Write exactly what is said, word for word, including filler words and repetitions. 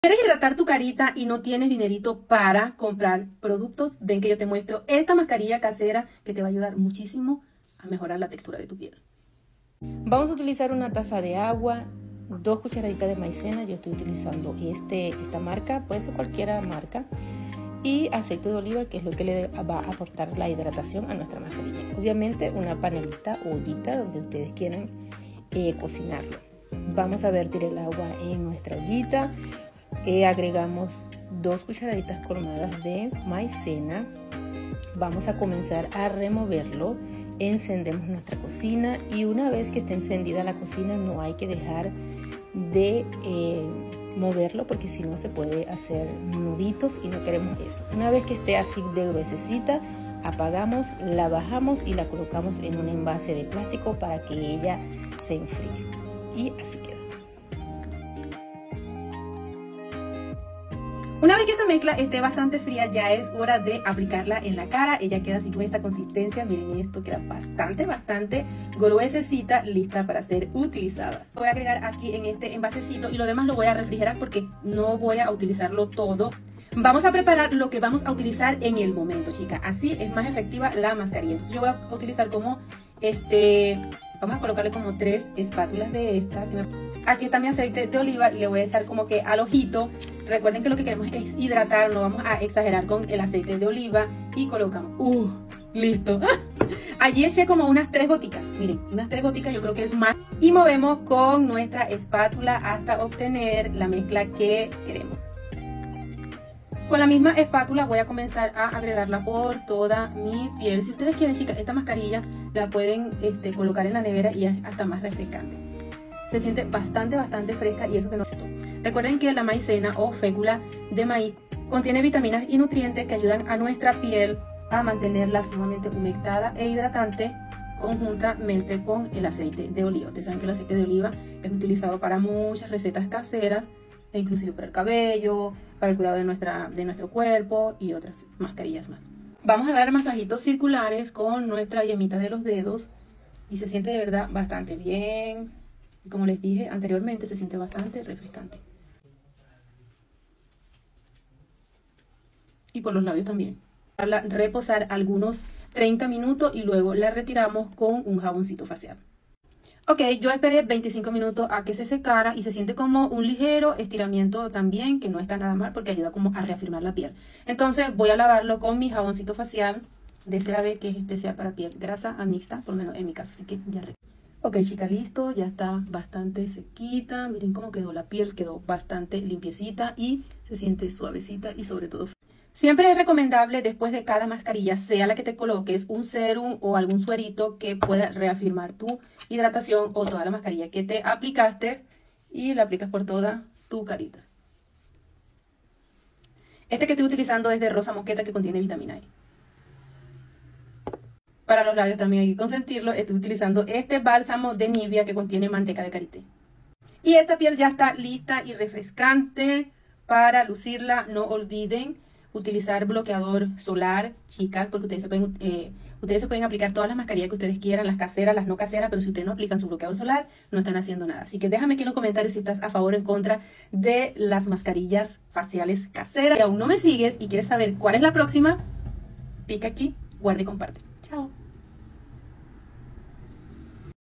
¿Quieres hidratar tu carita y no tienes dinerito para comprar productos? Ven que yo te muestro esta mascarilla casera que te va a ayudar muchísimo a mejorar la textura de tu piel. Vamos a utilizar una taza de agua, dos cucharaditas de maicena, yo estoy utilizando este, esta marca, puede ser cualquier marca, y aceite de oliva, que es lo que le va a aportar la hidratación a nuestra mascarilla. Obviamente una panelita o ollita donde ustedes quieran eh, cocinarlo. Vamos a vertir el agua en nuestra ollita. Eh, agregamos dos cucharaditas colmadas de maicena. Vamos a comenzar a removerlo. Encendemos nuestra cocina y una vez que esté encendida la cocina no hay que dejar de eh, moverlo, porque si no se puede hacer nuditos y no queremos eso. Una vez que esté así de gruesecita, apagamos, la bajamos y la colocamos en un envase de plástico para que ella se enfríe. Y así queda. Una vez que esta mezcla esté bastante fría, ya es hora de aplicarla en la cara. Ella queda así con esta consistencia. Miren esto, queda bastante, bastante gruesecita, lista para ser utilizada. Voy a agregar aquí en este envasecito y lo demás lo voy a refrigerar porque no voy a utilizarlo todo. Vamos a preparar lo que vamos a utilizar en el momento, chicas. Así es más efectiva la mascarilla. Entonces yo voy a utilizar como este... Vamos a colocarle como tres espátulas de esta. Aquí está mi aceite de oliva y le voy a echar como que al ojito. Recuerden que lo que queremos es hidratar, no vamos a exagerar con el aceite de oliva. Y colocamos. ¡Uh! Listo. Allí eché como unas tres goticas. Miren, unas tres goticas, yo creo que es más. Y movemos con nuestra espátula hasta obtener la mezcla que queremos. Con la misma espátula voy a comenzar a agregarla por toda mi piel. Si ustedes quieren, chicas, esta mascarilla la pueden este, colocar en la nevera y es hasta más refrescante. Se siente bastante, bastante fresca y eso que no es todo. Recuerden que la maicena o fécula de maíz contiene vitaminas y nutrientes que ayudan a nuestra piel a mantenerla sumamente humectada e hidratante conjuntamente con el aceite de oliva. Ustedes saben que el aceite de oliva es utilizado para muchas recetas caseras, e inclusive para el cabello, para el cuidado de, nuestra, de nuestro cuerpo y otras mascarillas más. Vamos a dar masajitos circulares con nuestra yemita de los dedos y se siente de verdad bastante bien. Y como les dije anteriormente, se siente bastante refrescante. Y por los labios también. Para reposar algunos treinta minutos y luego la retiramos con un jaboncito facial. Ok, yo esperé veinticinco minutos a que se secara y se siente como un ligero estiramiento también, que no está nada mal porque ayuda como a reafirmar la piel. Entonces voy a lavarlo con mi jaboncito facial de CeraVe, que es especial para piel grasa a mixta, por lo menos en mi caso, así que ya. Ok, chicas, listo, ya está bastante sequita. Miren cómo quedó la piel, quedó bastante limpiecita y se siente suavecita y sobre todo. Siempre es recomendable después de cada mascarilla, sea la que te coloques, un serum o algún suerito que pueda reafirmar tu hidratación o toda la mascarilla que te aplicaste y la aplicas por toda tu carita. Este que estoy utilizando es de rosa mosqueta, que contiene vitamina E. Para los labios también hay que consentirlo. Estoy utilizando este bálsamo de Nivea que contiene manteca de karité. Y esta piel ya está lista y refrescante para lucirla. No olviden utilizar bloqueador solar, chicas, porque ustedes se pueden, eh, ustedes se pueden aplicar todas las mascarillas que ustedes quieran, las caseras, las no caseras, pero si ustedes no aplican su bloqueador solar, no están haciendo nada. Así que déjame aquí en los comentarios si estás a favor o en contra de las mascarillas faciales caseras. Si aún no me sigues y quieres saber cuál es la próxima, pica aquí, guarda y comparte. Chao.